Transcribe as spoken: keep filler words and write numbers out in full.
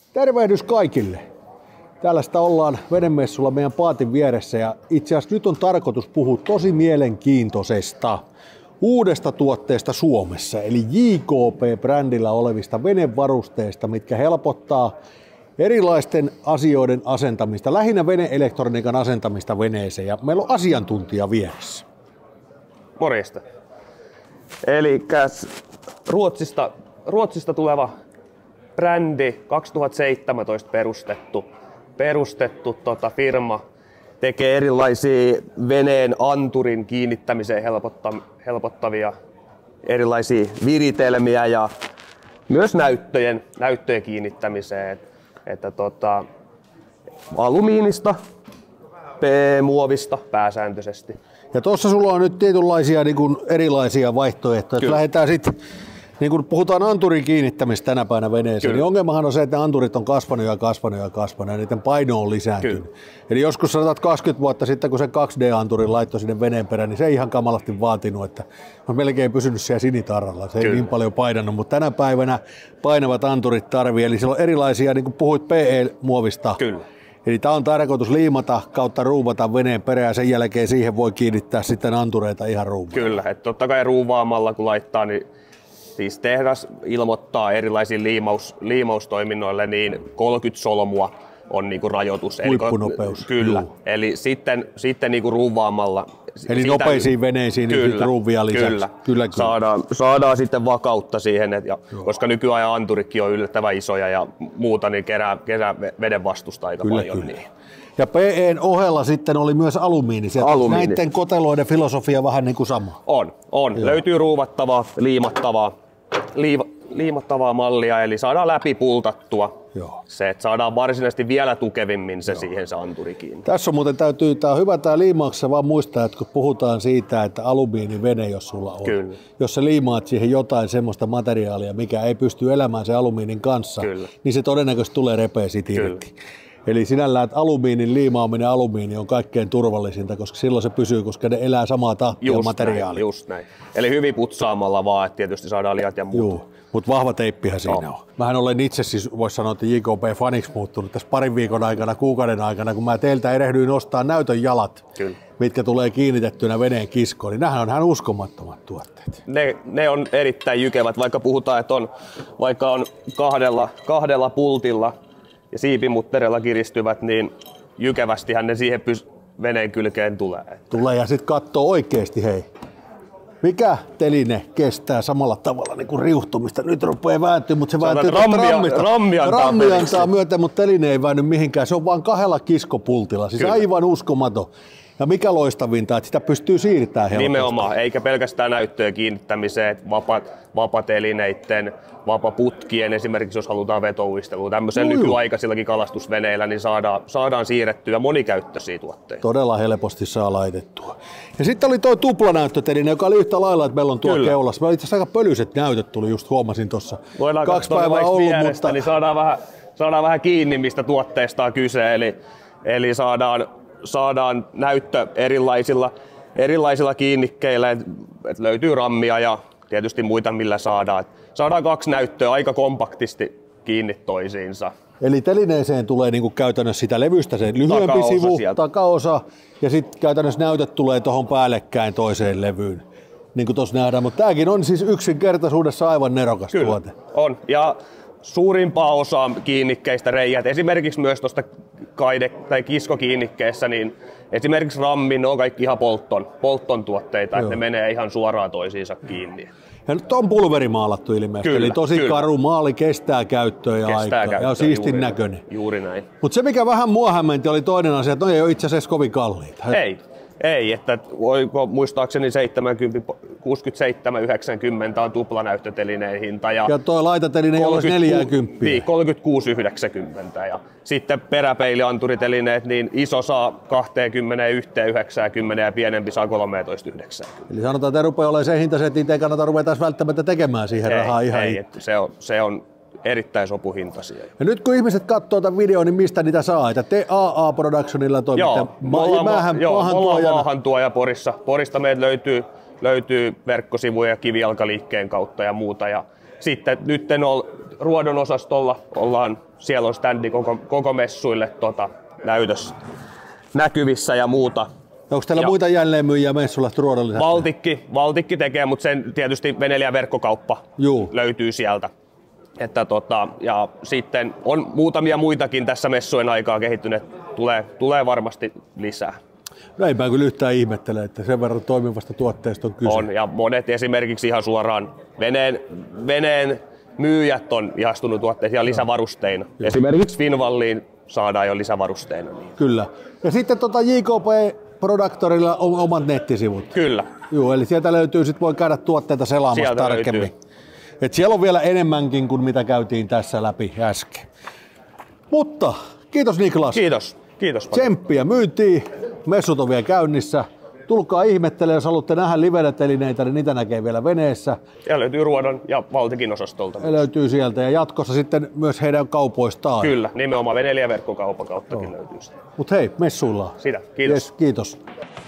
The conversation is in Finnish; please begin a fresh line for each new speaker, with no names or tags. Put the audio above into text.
Tervehdys kaikille! Tällaista ollaan venemessulla meidän paatin vieressä ja itse asiassa nyt on tarkoitus puhua tosi mielenkiintoisesta uudesta tuotteesta Suomessa, eli J K P-brändillä olevista venevarusteista, mitkä helpottaa erilaisten asioiden asentamista, lähinnä vene-elektroniikan asentamista veneeseen, ja meillä on asiantuntija vieressä.
Morjesta. Eli Ruotsista, Ruotsista tuleva brändi, kaksituhattaseitsemäntoista perustettu, perustettu tota, firma, tekee erilaisia veneen anturin kiinnittämiseen helpottavia erilaisia viritelmiä ja myös näyttöjen, näyttöjen kiinnittämiseen. Että, tota, alumiinista, P-muovista pääsääntöisesti.
Ja tuossa sulla on nyt tietynlaisia niin kuin erilaisia vaihtoehtoja. Jos lähdetään sitten, niin kun puhutaan anturin kiinnittämistä tänä päivänä veneeseen, Kyllä. niin ongelmahan on se, että ne anturit on kasvanut ja kasvanut ja kasvanut ja niiden paino on lisääntynyt. Kyllä. Eli joskus sanotaan kaksikymmentä vuotta sitten, kun se kaksi D-anturin laittoi sinne veneen perään, niin se ei ihan kamalasti vaatinut, että on melkein pysynyt siellä sinitarralla. Se ei Kyllä. niin paljon painanut, mutta tänä päivänä painavat anturit tarvii. Eli siellä on erilaisia, niin kuin puhuit P E-muovista.
Kyllä.
Eli tämä on tarkoitus liimata kautta ruuvata veneen perään ja sen jälkeen siihen voi kiinnittää sitten antureita ihan ruuvaan.
Kyllä, että totta kai ruuvaamalla kun laittaa, niin siis tehdas ilmoittaa erilaisiin liimaus, liimaustoiminnoille, niin kolmekymmentä solmua on niinku rajoitus.
Huippunopeus.
Eli, kyllä, Juu. eli sitten, sitten niinku ruuvaamalla.
Eli sitä, nopeisiin veneisiin kyllä, niin ruuvia lisäksi.
Kyllä, kyllä, kyllä. Saadaan, saadaan sitten vakautta siihen, et, ja, koska nykyajan anturikin on yllättävän isoja ja muuta, niin kerää, kerää veden vastusta aika kyllä, paljon. Kyllä. Niin.
Ja P E:n ohella sitten oli myös alumiini.
alumiini.
Näiden koteloiden filosofia vähän niin kuin sama.
On, on. Löytyy ruuvattavaa, liimattavaa, liiva, liimattavaa mallia, eli saadaan läpi pultattua. Joo. Se, että saadaan varsinaisesti vielä tukevimmin se Joo. siihen se anturi kiinni.
Tässä on muuten täytyy, tää on hyvä tää liimauksessa vaan muistaa, että kun puhutaan siitä, että alumiinivene, jos sulla on, Kyllä. jos sä liimaat siihen jotain semmoista materiaalia, mikä ei pysty elämään sen alumiinin kanssa, Kyllä. niin se todennäköisesti tulee repeä sit irti. Eli sinällään, että alumiinin liimaaminen alumiini on kaikkein turvallisinta, koska silloin se pysyy, koska ne elää samaa tahtia just materiaalia.
Näin, just näin. Eli hyvin putsaamalla vaan, että tietysti saadaan liat ja muut.
Mutta vahva teippihän siinä no. on. Mähän olen itse siis, voisi sanoa, että J K P-faniksi muuttunut tässä parin viikon aikana, kuukauden aikana, kun mä teiltä erehdyin ostaa näytön jalat, Kyllä. mitkä tulee kiinnitettynä veneen kiskoon, niin nämähän on ihan uskomattomat tuotteet.
Ne, ne on erittäin jykevät, vaikka puhutaan, että on, vaikka on kahdella, kahdella pultilla ja siipimutterilla kiristyvät, niin jykevästihän ne siihen pys- veneen kylkeen tulee.
Tulee ja sitten katsoo oikeasti, hei. Mikä teline kestää samalla tavalla niin kuin riuhtumista? Nyt rupeaa vääntyä, mutta se vääntyy rammista.
Rammi antaa,
rammi antaa myötä, mutta teline ei väänny mihinkään. Se on vain kahdella kiskopultilla. Siis Kyllä. aivan uskomaton. Ja mikä loistavinta, että sitä pystyy siirtämään helposti.
Nimenomaan, eikä pelkästään näyttöjen kiinnittämiseen, vapaat, vapatelineiden, vapaputkien, esimerkiksi jos halutaan vetouistelua, tämmöisen nykyaikaisillakin kalastusveneillä, niin saadaan, saadaan siirrettyä monikäyttöisiä tuotteita.
Todella helposti saa laitettua. Ja sitten oli tuo tuplanäyttöteline, joka oli yhtä lailla, että meillä on tuo Kyllä. keulassa. Meillä itse asiassa aika pölyset näytöt tuli, just huomasin tuossa. Kaksi päivää ollut,
vierestä,
mutta
niin saadaan vähän, saadaan vähän kiinni, mistä tuotteesta on kyse. Eli, eli saadaan saadaan näyttö erilaisilla, erilaisilla kiinnikkeillä, että et löytyy rammia ja tietysti muita millä saadaan. Et saadaan kaksi näyttöä aika kompaktisti kiinni toisiinsa.
Eli telineeseen tulee niinku käytännössä sitä levystä se lyhyempi takaosa sivu, sieltä. takaosa ja sitten käytännössä näytöt tulee tuohon päällekkäin toiseen levyyn. Niin kuin tuossa nähdään, mutta tämäkin on siis yksinkertaisuudessa aivan nerokas
Kyllä,
tuote.
on. Ja suurimpaa osaa kiinnikkeistä reijät, esimerkiksi myös tuosta kaide- tai kiskokiinnikkeessä, niin esimerkiksi rammin, ne on kaikki ihan poltton, poltton tuotteita, Joo. että ne menee ihan suoraan toisiinsa kiinni.
Ja nyt on pulverimaalattu ilmeisesti,
kyllä,
eli tosi
kyllä.
karu maali kestää käyttöä ja
kestää
aikaa,
käyttöä,
ja on siistin
juuri
näköinen.
Näin, juuri näin.
Mutta se mikä vähän mua hämmenti oli toinen asia, että ne ei ole itse asiassa kovin kalliita.
Ei. Ei, että voiko muistaakseni seitsemänkymmentä, kuusikymmentäseitsemän yhdeksänkymmentä on tuplanäyttötelineen hinta. Ja,
ja tuo laitateline olisi neljäkymmentä.
Niin, kolmekymmentäkuusi yhdeksänkymmentä. Ja sitten peräpeilianturitelineet, niin iso saa kaksikymmentäyksi yhdeksänkymmentä ja pienempi saa kolmetoista yhdeksänkymmentä.
Eli sanotaan, että rupeaa olemaan se hinta, että niitä ei kannata ruveta välttämättä tekemään siihen
ei,
rahaa ihan
ei, että se on, se on erittäin sopuhintaisia.
Ja nyt kun ihmiset katsoo tämän videon, niin mistä niitä saa? Että te A A Productionilla toimitte
ma- maahan, maahantuoja Porissa. Porista meiltä löytyy, löytyy verkkosivuja kivijalkaliikkeen kautta ja muuta. Ja sitten nyt Ruodon osastolla ollaan, siellä on standi koko, koko messuille tota, näytössä näkyvissä ja muuta.
Onko teillä ja muita jälleenmyyjiä messuilla Ruodon lisäksi?
Valtikki, Valtikki tekee, mutta sen tietysti veneilijä verkkokauppa Juu. löytyy sieltä. Että tota, ja sitten on muutamia muitakin tässä messujen aikaa kehittyneet, tulee, tulee varmasti lisää.
No ei mä kyllä yhtään ihmettele, että sen verran toimivasta tuotteesta on kyse.
On, ja monet esimerkiksi ihan suoraan veneen, veneen myyjät on ihastunut tuotteisiin ja lisävarusteina. Joo. Esimerkiksi Finvalliin saadaan jo lisävarusteina.
Kyllä. Ja sitten tota J K P-produktorilla on omat nettisivut.
Kyllä.
Joo, eli sieltä löytyy, sit voi käydä tuotteita selaamassa sieltä tarkemmin. Löytyy. Et siellä on vielä enemmänkin kuin mitä käytiin tässä läpi äsken. Mutta kiitos Niklas.
Kiitos. Kiitos paljon.
Tsemppiä myyntiin. Messut on vielä käynnissä. Tulkaa ihmettelemään, jos haluatte nähdä livenetelineitä, niin niitä näkee vielä veneessä.
Ja löytyy Ruodon ja Valtikin osastolta.
Ja löytyy sieltä ja jatkossa sitten myös heidän kaupoistaan.
Kyllä, nimenomaan veneilijäverkkokaupan kauttakin löytyy sitä.
Mut hei, messuillaan.
Sitä, kiitos.
Yes, kiitos.